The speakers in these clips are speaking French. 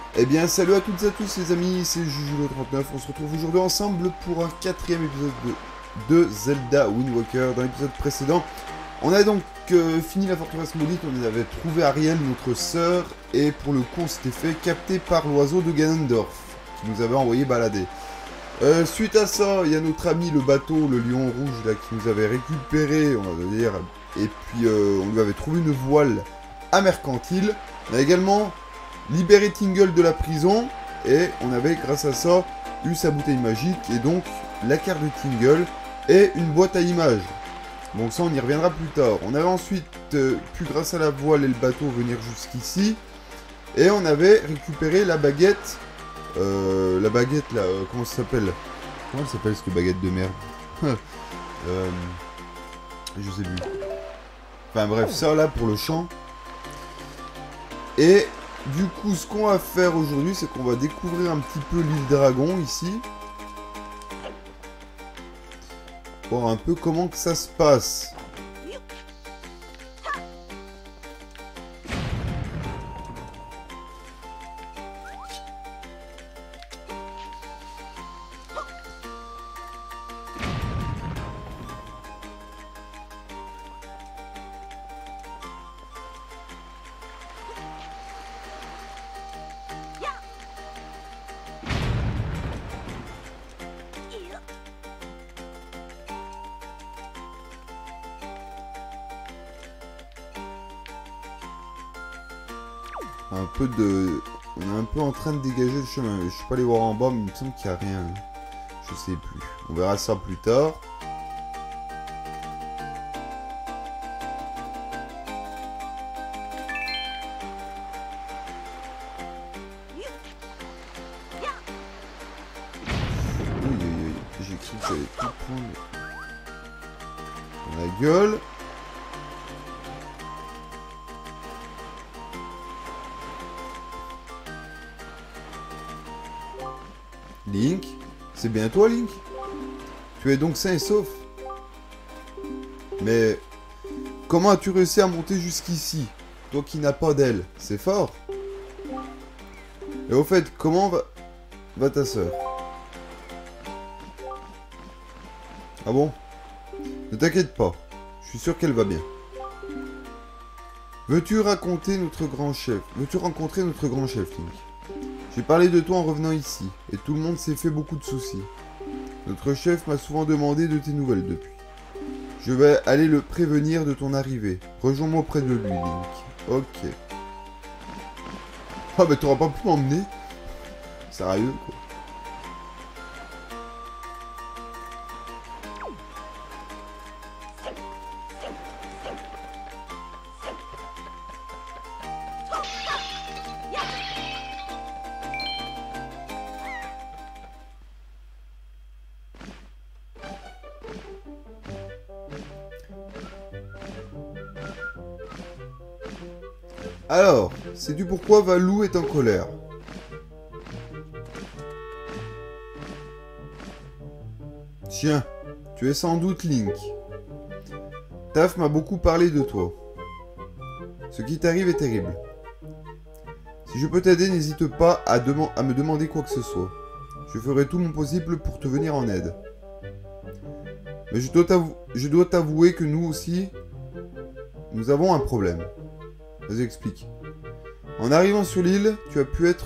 Eh bien, salut à toutes et à tous les amis, c'est Jujulo39. On se retrouve aujourd'hui ensemble pour un quatrième épisode de Zelda Wind Waker. Dans l'épisode précédent, on a donc fini la forteresse maudite, on avait trouvé Ariel, notre sœur, et pour le coup, on s'était fait capter par l'oiseau de Ganondorf, qui nous avait envoyé balader. Suite à ça, il y a notre ami le bateau, le lion rouge, là, qui nous avait récupéré, on va dire, et puis on lui avait trouvé une voile à mercantile. On a également libéré Tingle de la prison, et on avait, grâce à ça, eu sa bouteille magique, et donc la carte de Tingle, et une boîte à images. Donc ça, on y reviendra plus tard. On avait ensuite pu, grâce à la voile et le bateau, venir jusqu'ici, et on avait récupéré la baguette, là, comment ça s'appelle? Comment elle s'appelle, cette baguette de merde? Je sais plus. Enfin bref, ça là pour le champ. Et du coup, ce qu'on va faire aujourd'hui, c'est qu'on va découvrir un petit peu l'île Dragon ici. Voir un peu comment que ça se passe. Un peu de... On est un peu en train de dégager le chemin. Je suis pas allé voir en bas, mais il me semble qu'il n'y a rien. Je sais plus. On verra ça plus tard. Oui, j'ai cru que j'allais tout prendre dans la gueule. Link, c'est bien toi, Link? Tu es donc sain et sauf? Mais comment as-tu réussi à monter jusqu'ici? Toi qui n'as pas d'aile, c'est fort. Et au fait, comment va ta sœur? Ah bon? Ne t'inquiète pas, je suis sûr qu'elle va bien. Veux-tu rencontrer notre grand chef, Link? J'ai parlé de toi en revenant ici, et tout le monde s'est fait beaucoup de soucis. Notre chef m'a souvent demandé de tes nouvelles depuis. Je vais aller le prévenir de ton arrivée. Rejoins-moi près de lui, Link. Ok. Ah bah t'auras pas pu m'emmener? Sérieux, quoi. Alors, sais-tu pourquoi Valou est en colère? Tiens, tu es sans doute Link. Taf m'a beaucoup parlé de toi. Ce qui t'arrive est terrible. Si je peux t'aider, n'hésite pas à me demander quoi que ce soit. Je ferai tout mon possible pour te venir en aide. Mais je dois t'avouer que nous aussi, nous avons un problème. Vas-y, explique. En arrivant sur l'île, tu as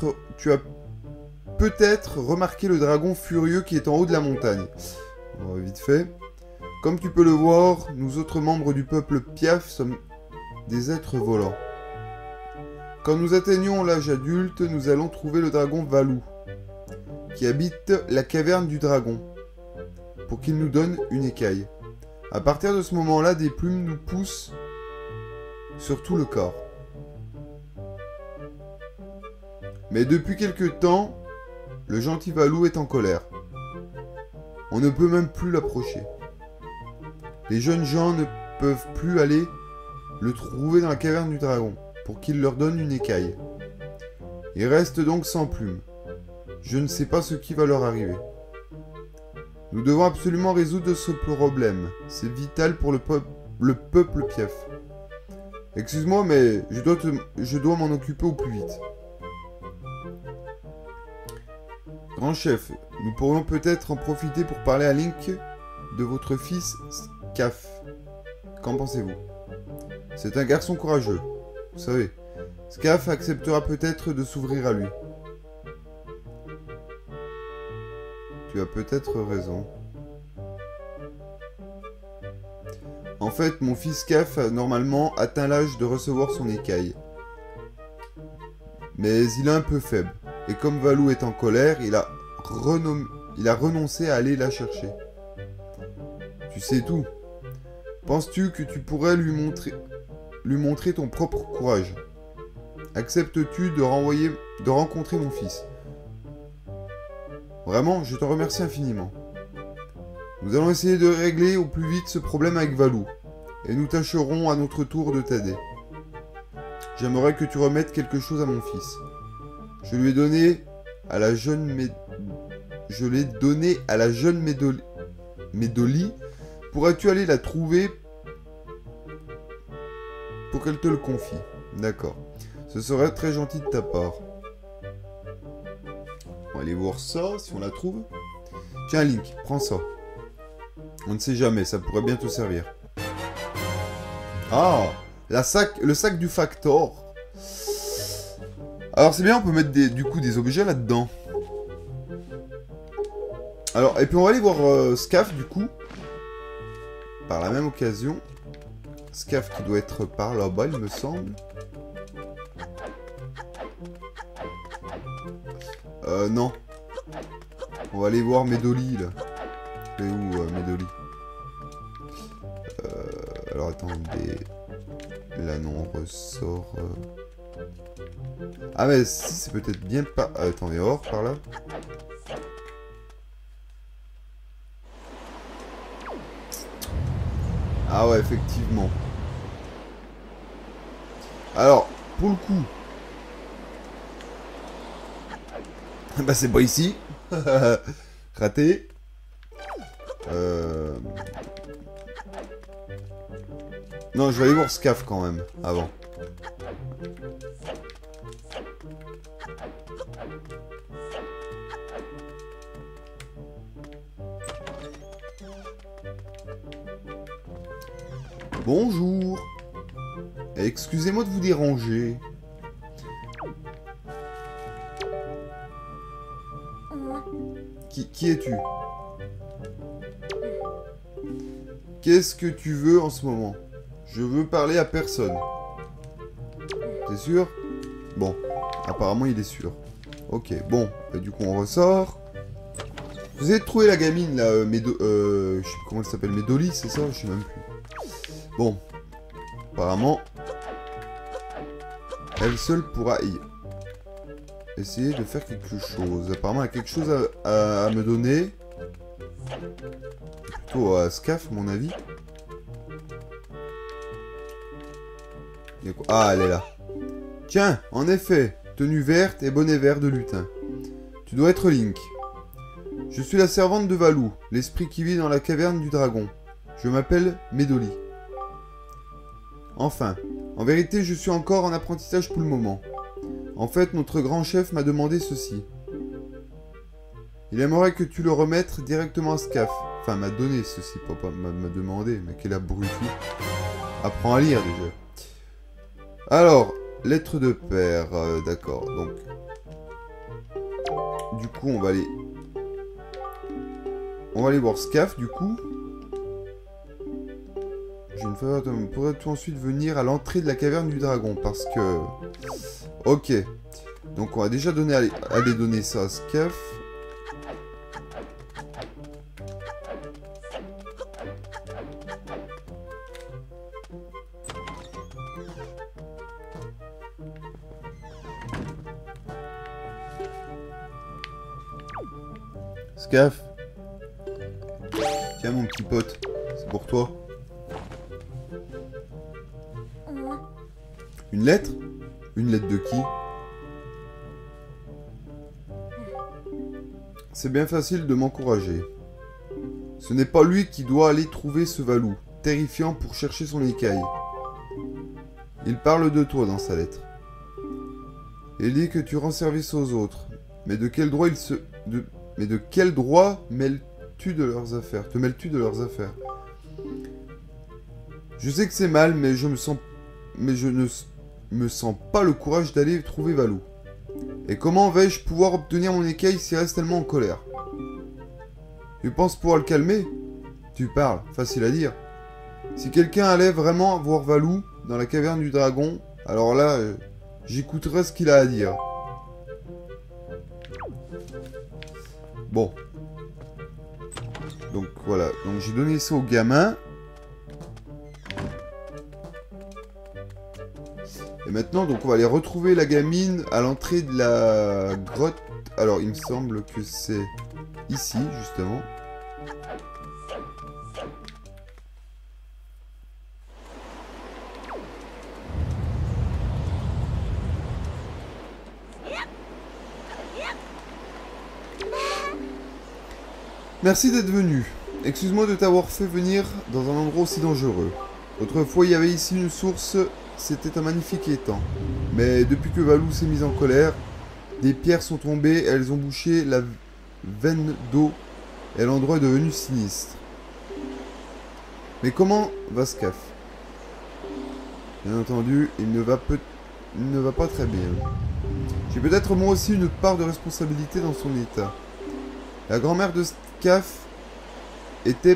peut-être remarqué le dragon furieux qui est en haut de la montagne. Bon, vite fait. Comme tu peux le voir, nous autres membres du peuple Piaf sommes des êtres volants. Quand nous atteignons l'âge adulte, nous allons trouver le dragon Valou, qui habite la caverne du dragon, pour qu'il nous donne une écaille. À partir de ce moment-là, des plumes nous poussent sur tout le corps. Mais depuis quelque temps, le gentil Valou est en colère. On ne peut même plus l'approcher. Les jeunes gens ne peuvent plus aller le trouver dans la caverne du dragon pour qu'il leur donne une écaille. Ils restent donc sans plumes. Je ne sais pas ce qui va leur arriver. Nous devons absolument résoudre ce problème. C'est vital pour le peuple Piaf. Excuse-moi, mais je dois m'en occuper au plus vite. Grand chef, nous pourrions peut-être en profiter pour parler à Link de votre fils Scaf. Qu'en pensez-vous? C'est un garçon courageux. Vous savez, Scaf acceptera peut-être de s'ouvrir à lui. Tu as peut-être raison. En fait, mon fils Scaf a normalement atteint l'âge de recevoir son écaille. Mais il est un peu faible. Et comme Valou est en colère, il a renoncé à aller la chercher. Tu sais tout. Penses-tu que tu pourrais lui montrer ton propre courage? Acceptes-tu de rencontrer mon fils? Vraiment, je te remercie infiniment. Nous allons essayer de régler au plus vite ce problème avec Valou. Et nous tâcherons à notre tour de t'aider. J'aimerais que tu remettes quelque chose à mon fils. Je lui ai donné à la jeune Médoli. Pourrais-tu aller la trouver pour qu'elle te le confie? D'accord. Ce serait très gentil de ta part. On va aller voir ça, si on la trouve. Tiens, Link, prends ça. On ne sait jamais, ça pourrait bien te servir. Ah, le sac du Factor. Alors c'est bien, on peut mettre du coup des objets là-dedans. Alors, et puis on va aller voir Scaf du coup. Par la même occasion. Scaf qui doit être par là-bas, il me semble. Non. On va aller voir Médoli là. C'est où Médoli? Alors attendez. Là non, on ressort. Ah mais si, c'est peut-être bien pas... attendez, hors par là. Ah ouais, effectivement. Alors, pour le coup... bah c'est pas ici. Raté. Non, je vais aller voir Scaf quand même, avant. Bonjour. Excusez-moi de vous déranger. Qui es-tu? Qu'est-ce que tu veux en ce moment? Je veux parler à personne. T'es sûr? Bon, apparemment il est sûr. Ok, bon, bah, du coup on ressort. Vous avez trouvé la gamine là, je sais plus comment elle s'appelle, Médoli, c'est ça? Je sais même plus. Bon, apparemment, elle seule pourra essayer de faire quelque chose. Apparemment, elle a quelque chose à me donner. Plutôt à Scaf, à mon avis. Ah, elle est là. Tiens, en effet, tenue verte et bonnet vert de lutin. Tu dois être Link. Je suis la servante de Valou, l'esprit qui vit dans la caverne du dragon. Je m'appelle Médoli. Enfin, en vérité, je suis encore en apprentissage pour le moment. En fait, notre grand chef m'a demandé ceci. Il aimerait que tu le remettes directement à Scaf. Enfin, m'a donné ceci, pas m'a demandé, mais quel abruti. Apprends à lire déjà. Alors, lettre de père, d'accord, donc... Du coup, on va aller... On va aller voir Scaf, du coup. Pourrais-tu ensuite venir à l'entrée de la caverne du dragon? Parce que... Ok. Donc, on va déjà aller donner ça à Scaf. Scaf. Tiens mon petit pote, c'est pour toi. Une lettre? Une lettre de qui? C'est bien facile de m'encourager. Ce n'est pas lui qui doit aller trouver ce Valou, terrifiant pour chercher son écaille. Il parle de toi dans sa lettre. Il dit que tu rends service aux autres, Mais de quel droit ils se... Mais de quel droit mêles-tu de leurs affaires? Te mêles-tu de leurs affaires? Je sais que c'est mal, mais je ne me sens pas le courage d'aller trouver Valou. Et comment vais-je pouvoir obtenir mon écaille s'il reste tellement en colère? Tu penses pouvoir le calmer? Tu parles, facile à dire. Si quelqu'un allait vraiment voir Valou dans la caverne du dragon, alors là, j'écouterai ce qu'il a à dire. Bon. Donc voilà, donc j'ai donné ça au gamin. Et maintenant, donc on va aller retrouver la gamine à l'entrée de la grotte. Alors, il me semble que c'est ici, justement. Merci d'être venu. Excuse-moi de t'avoir fait venir dans un endroit aussi dangereux. Autrefois, il y avait ici une source, c'était un magnifique étang. Mais depuis que Valou s'est mise en colère, des pierres sont tombées, elles ont bouché la veine d'eau et l'endroit est devenu sinistre. Mais comment va Scaf? Bien entendu, il ne va pas très bien. J'ai peut-être moi aussi une part de responsabilité dans son état. La grand-mère de Scaf était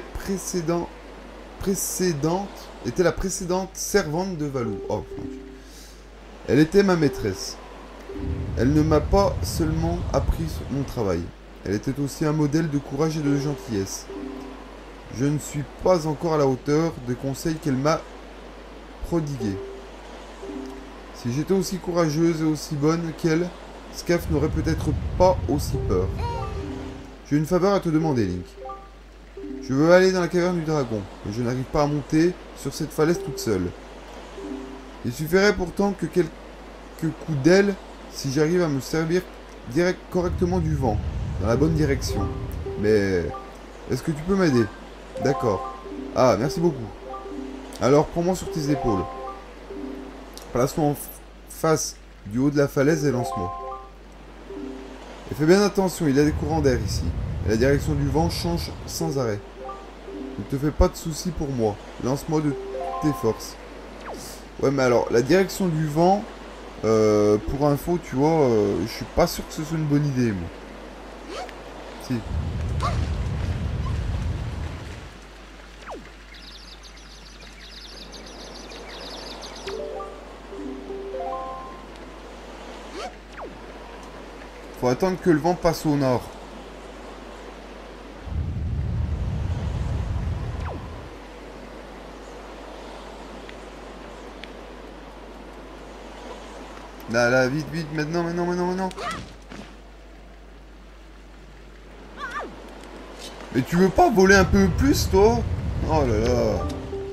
la précédente servante de Valou. Oh, elle était ma maîtresse. Elle ne m'a pas seulement appris mon travail. Elle était aussi un modèle de courage et de gentillesse. Je ne suis pas encore à la hauteur des conseils qu'elle m'a prodigués. Si j'étais aussi courageuse et aussi bonne qu'elle, Scaf n'aurait peut-être pas aussi peur. J'ai une faveur à te demander, Link. Je veux aller dans la caverne du dragon, mais je n'arrive pas à monter sur cette falaise toute seule. Il suffirait pourtant que quelques coups d'aile si j'arrive à me servir correctement du vent, dans la bonne direction. Mais est-ce que tu peux m'aider? D'accord. Ah, merci beaucoup. Alors prends-moi sur tes épaules. Place-moi en face du haut de la falaise et lance-moi. Et fais bien attention, il y a des courants d'air ici. Et la direction du vent change sans arrêt. Ne te fais pas de soucis pour moi. Lance-moi de tes forces. Ouais, mais alors, la direction du vent, pour info, tu vois, je suis pas sûr que ce soit une bonne idée, moi. Si. Faut attendre que le vent passe au nord. Là, vite, maintenant. Mais tu veux pas voler un peu plus, toi? Oh là là.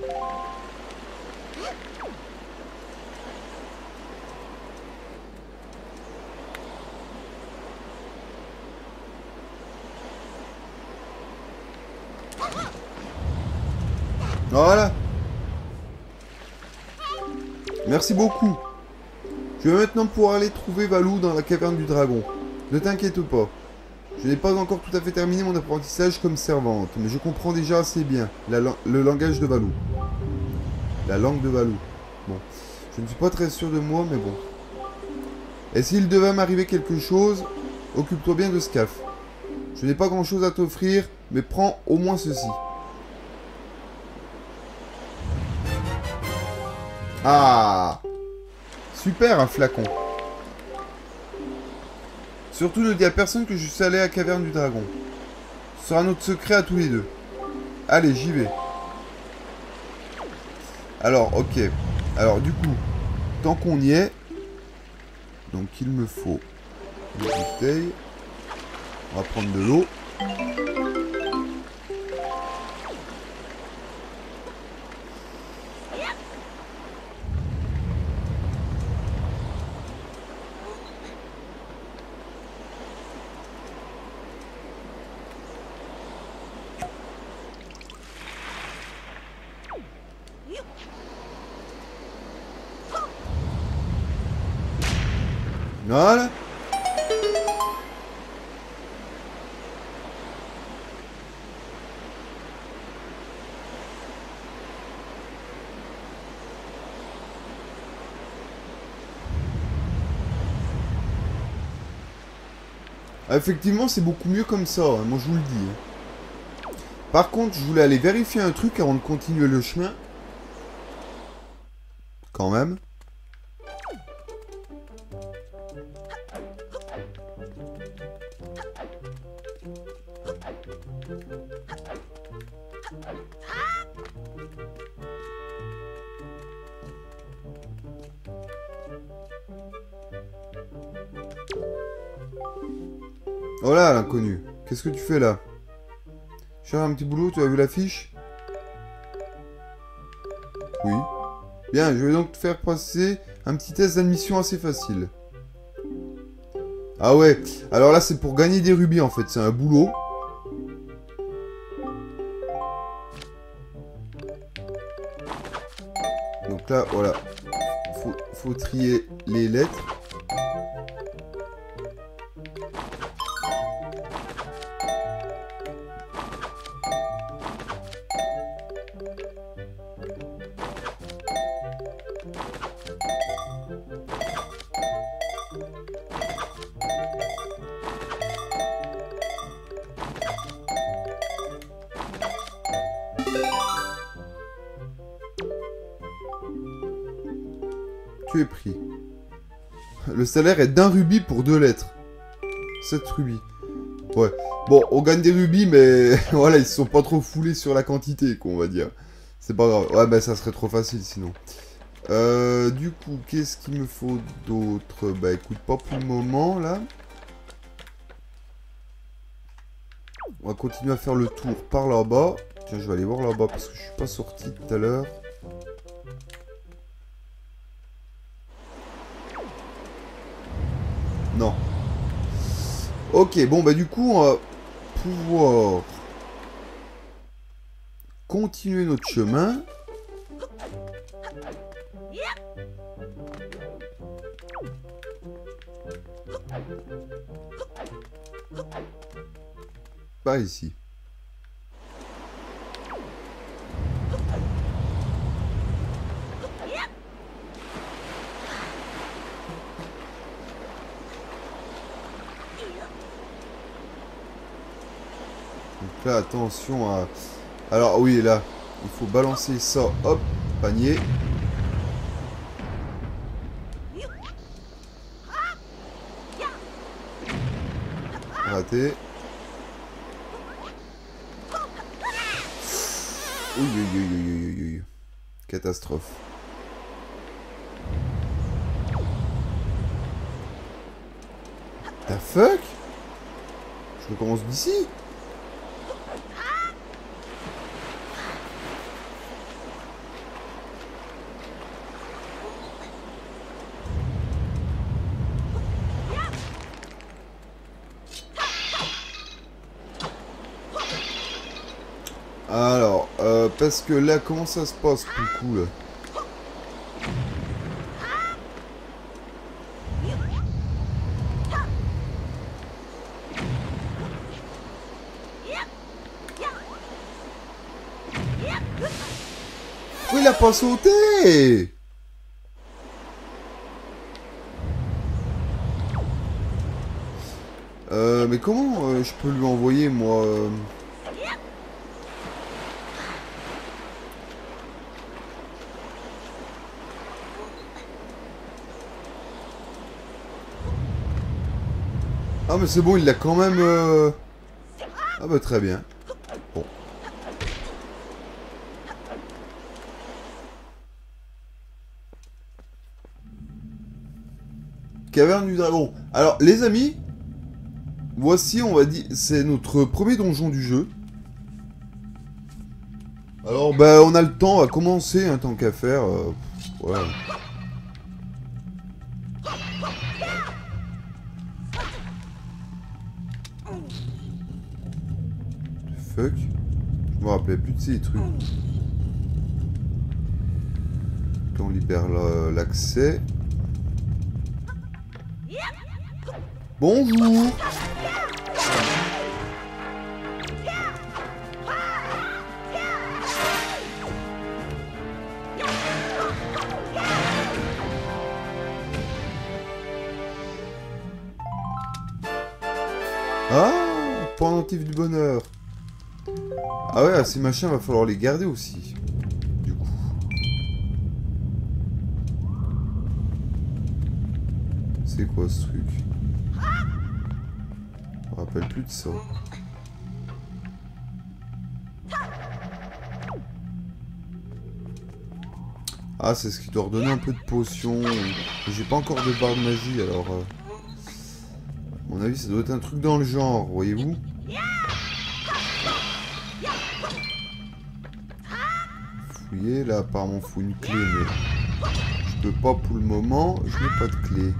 Voilà. Merci beaucoup. Je vais maintenant pouvoir aller trouver Valou dans la caverne du dragon. Ne t'inquiète pas. Je n'ai pas encore tout à fait terminé mon apprentissage comme servante, mais je comprends déjà assez bien le langage de Valou. La langue de Valou. Bon. Je ne suis pas très sûr de moi, mais bon. Et s'il devait m'arriver quelque chose, occupe-toi bien de Scaf. Je n'ai pas grand-chose à t'offrir, mais prends au moins ceci. Ah! Super, un flacon. Surtout ne dis à personne que je suis allé à la caverne du dragon. Ce sera notre secret à tous les deux. Allez, j'y vais. Alors, ok. Alors, du coup, tant qu'on y est, donc il me faut une bouteille. On va prendre de l'eau. Voilà. Ah, effectivement, c'est beaucoup mieux comme ça, hein, moi je vous le dis. Par contre, je voulais aller vérifier un truc avant de continuer le chemin. Quand même. Oh là, l'inconnu. Qu'est-ce que tu fais là? Cherche un petit boulot, tu as vu l'affiche? Oui. Bien, je vais donc te faire passer un petit test d'admission assez facile. Ah ouais, alors là c'est pour gagner des rubis en fait, c'est un boulot. Donc là, voilà. Faut trier les lettres. Tu es pris. Le salaire est d'un rubis pour 2 lettres. 7 rubis. Ouais. Bon, on gagne des rubis, mais voilà, ils se sont pas trop foulés sur la quantité, quoi, on va dire. C'est pas grave. Ouais, bah ça serait trop facile, sinon. Du coup, qu'est-ce qu'il me faut d'autre? Bah écoute, pas pour le moment, là. On va continuer à faire le tour par là-bas. Tiens, je vais aller voir là-bas, parce que je suis pas sorti tout à l'heure. Non. Ok, bon, bah du coup, on va pouvoir continuer notre chemin. Par ici. Donc là, attention à... Alors oui, là, il faut balancer ça. Hop, panier. Raté. Oui, oui, oui, oui, oui, oui. Catastrophe. The fuck? Je recommence d'ici? Alors, parce que là, comment ça se passe, du coup, là? Pourquoi il a pas sauté? Mais comment je peux lui envoyer, moi Ah, mais c'est bon, il l'a quand même... Ah bah très bien. Bon. Caverne du dragon. Alors, les amis, voici, on va dire, c'est notre premier donjon du jeu. Alors, bah, on a le temps, on va commencer, hein, tant qu'à faire. Voilà. Fuck. Je me rappelais plus de ces trucs. Quand on libère l'accès. Bonjour. Ah, pendentif du bonheur. Ah ouais, ces machins, va falloir les garder aussi. Du coup. C'est quoi ce truc? Je me rappelle plus de ça. Ah, c'est ce qui doit redonner un peu de potion. J'ai pas encore de barre de magie, alors... à mon avis, ça doit être un truc dans le genre, voyez-vous? Fouiller, là, apparemment, faut une clé, mais... je peux pas pour le moment, je n'ai pas de clé.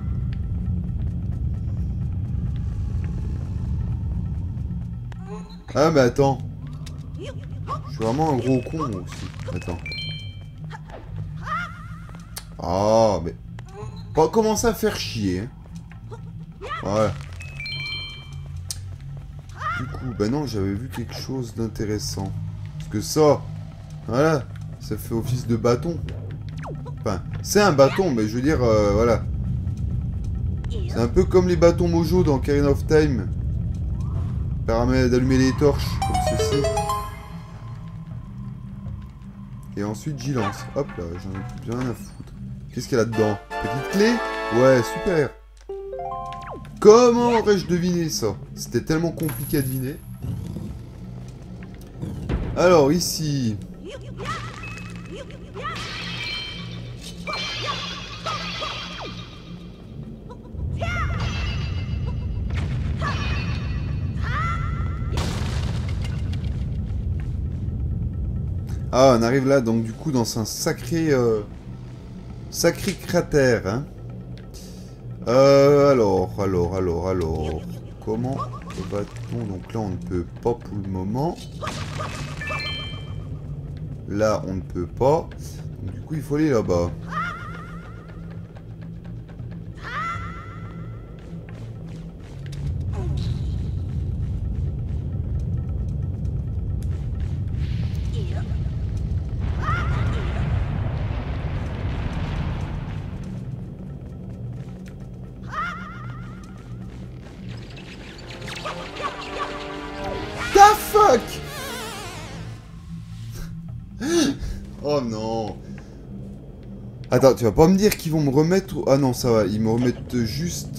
Ah, mais attends. Je suis vraiment un gros con, aussi. Attends. Ah, mais... pas commencer à faire chier, hein. Voilà. Du coup, bah non, j'avais vu quelque chose d'intéressant. Parce que ça, voilà, ça fait office de bâton. Enfin, c'est un bâton, mais je veux dire, voilà. C'est un peu comme les bâtons Mojo dans Ocarina of Time. Permet d'allumer les torches, comme ceci. Et ensuite, j'y lance. Hop là, j'en ai plus rien à foutre. Qu'est-ce qu'il y a là-dedans? Petite clé? Ouais, super. Comment aurais-je deviné ça? C'était tellement compliqué à deviner. Alors, ici... ah, on arrive là, donc du coup, dans un sacré... sacré cratère, hein. Alors... Comment va-t-on? Donc là, on ne peut pas pour le moment. Là, on ne peut pas. Donc, du coup, il faut aller là-bas. Oh non. Attends, tu vas pas me dire qu'ils vont me remettre... ah non, ça va, ils me remettent juste...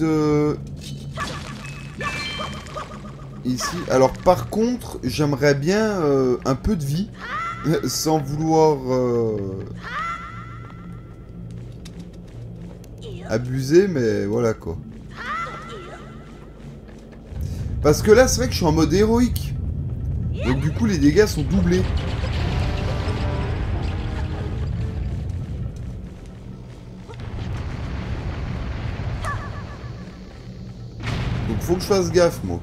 ici. Alors par contre, j'aimerais bien un peu de vie. Sans vouloir... abuser, mais voilà quoi. Parce que là, c'est vrai que je suis en mode héroïque. Donc du coup, les dégâts sont doublés. Donc faut que je fasse gaffe, moi.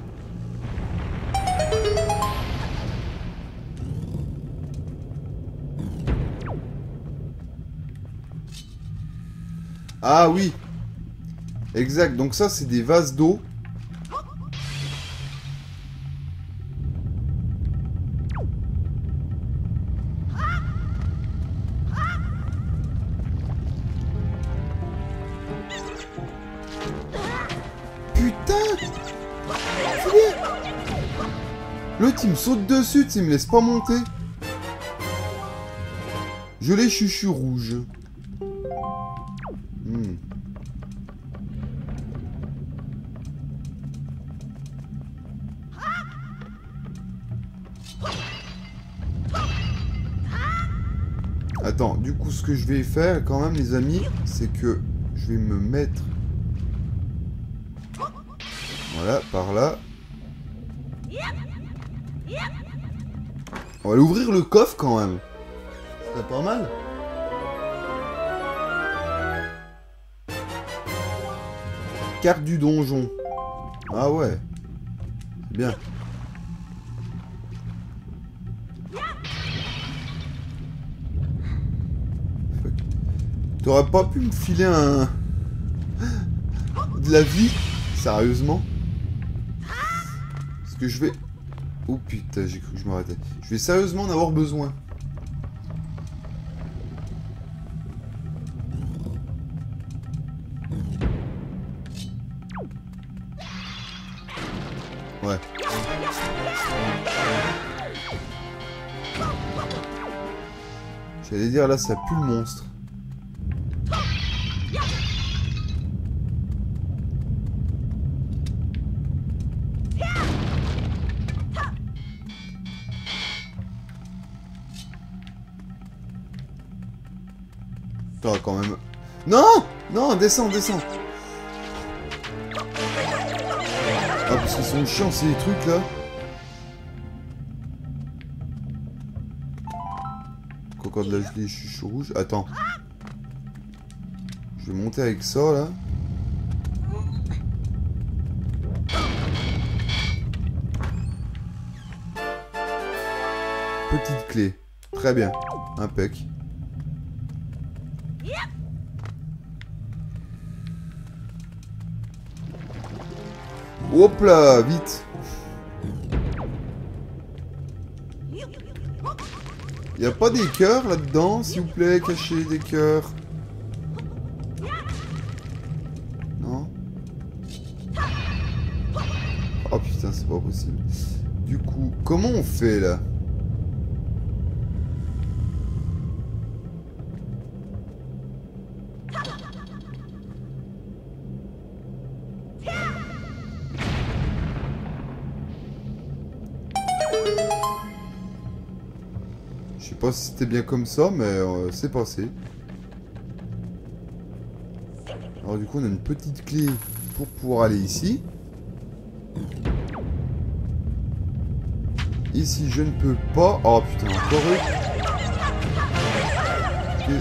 Ah oui. Exact, donc ça, c'est des vases d'eau. L'autre il me saute dessus, il me laisse pas monter. Je l'ai chuchu rouge. Attends, du coup ce que je vais faire quand même les amis, c'est que je vais me mettre... voilà, par là. On va aller ouvrir le coffre quand même. C'est pas mal. Carte du donjon. Ah ouais. C'est bien. T'aurais pas pu me filer un... de la vie? Sérieusement? Parce que je vais... oh putain, j'ai cru que je m'arrêtais. Je vais sérieusement en avoir besoin. Ouais. J'allais dire, là, ça pue le monstre. Attends, quand même... Non! Non, descends, descends! Ah, parce qu'ils sont chiants, ces trucs, là. Encore de la gelée, chuchou rouge. Attends. Je vais monter avec ça, là. Petite clé. Très bien. Impec. Hop là, vite. Y a pas des cœurs là-dedans, s'il vous plaît, cachez des cœurs. Non? Oh putain, c'est pas possible. Du coup, comment on fait là? Je sais pas si c'était bien comme ça, mais c'est passé. Alors du coup, on a une petite clé pour pouvoir aller ici. Ici, je ne peux pas. Oh putain, encore eux. Ok.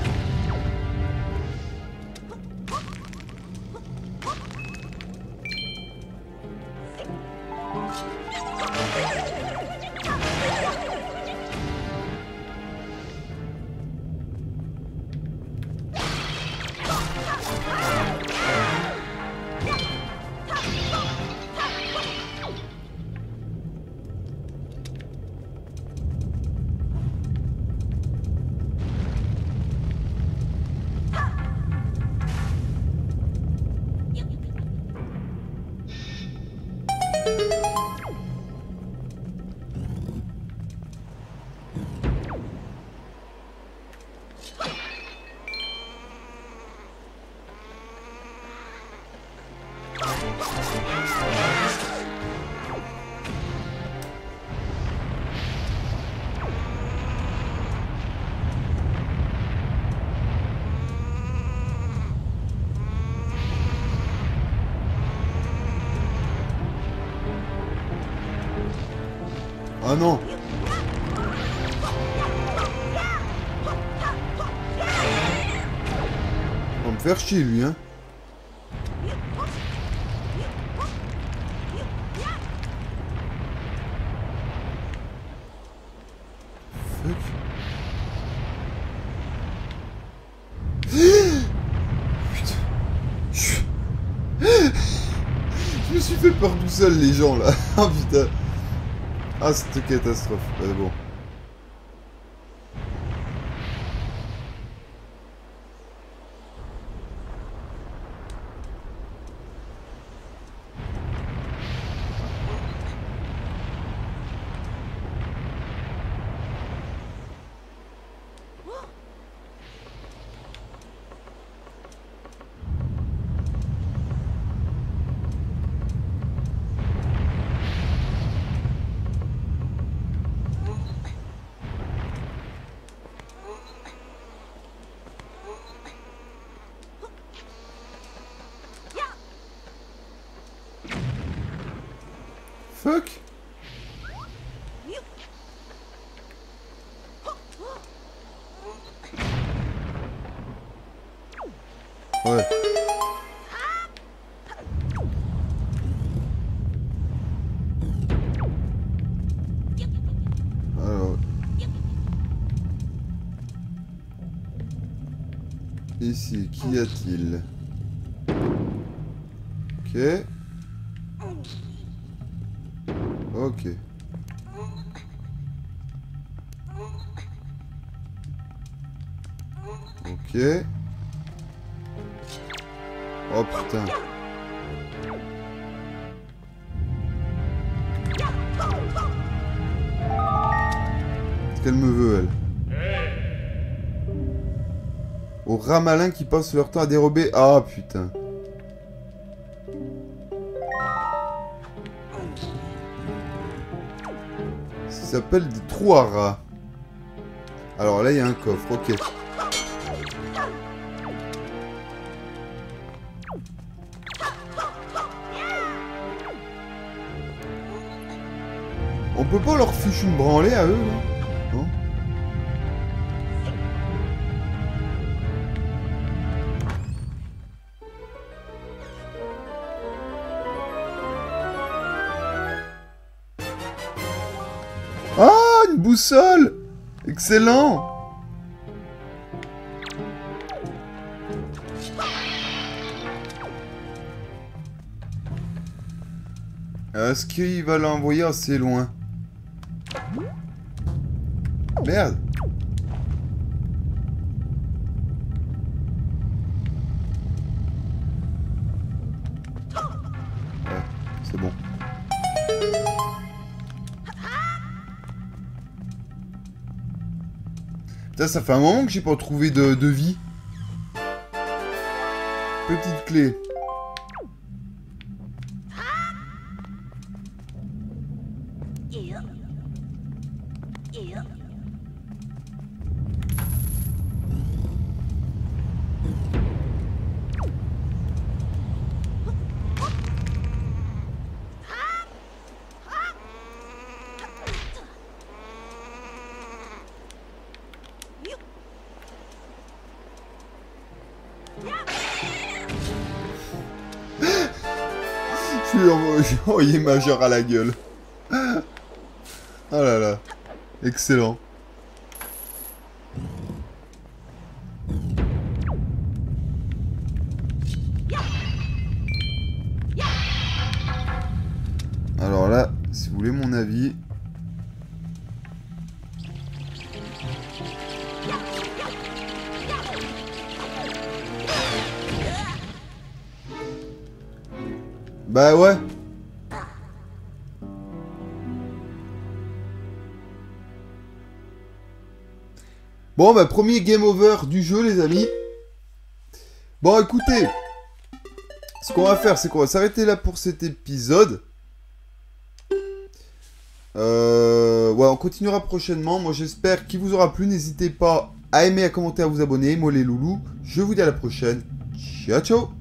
Ah non. On va me faire chier lui, hein. Fuck. Putain. Je me suis fait peur tout seul les gens là. Ah putain. Ah, cette catastrophe. Bon. Fuck. Ouais. Alors. Ici, qu'y a-t-il? Ok. Ok. Ok. Oh putain. qu'elle me veut, elle. Aux rats malins qui passent leur temps à dérober... Ah, putain. Ça s'appelle des trous à rats. Alors là, il y a un coffre, ok. On peut pas leur ficher une branlée à eux, là? Non? Ah, une boussole! Excellent! Est-ce qu'il va l'envoyer assez loin? Merde! Ouais, c'est bon. Putain, ça fait un moment que j'ai pas trouvé de vie. Petite clé. J'ai envoyé Major à la gueule. Oh là là. Excellent. Alors là, si vous voulez mon avis... Bah ouais. Bon bah premier game over du jeu les amis. Bon écoutez, ce qu'on va faire c'est qu'on va s'arrêter là pour cet épisode. Ouais, on continuera prochainement. Moi j'espère qu'il vous aura plu. N'hésitez pas à aimer, à commenter, à vous abonner. Moi les loulous, je vous dis à la prochaine. Ciao ciao.